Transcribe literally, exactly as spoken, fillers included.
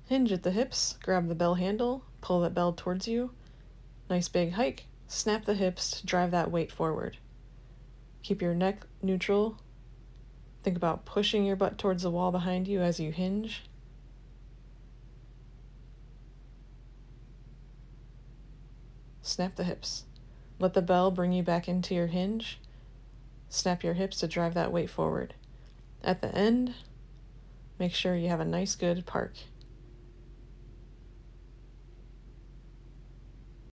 Hinge at the hips, grab the bell handle, pull that bell towards you. Nice big hike, snap the hips to drive that weight forward. Keep your neck neutral. Think about pushing your butt towards the wall behind you as you hinge. Snap the hips. Let the bell bring you back into your hinge. Snap your hips to drive that weight forward. At the end, make sure you have a nice good park.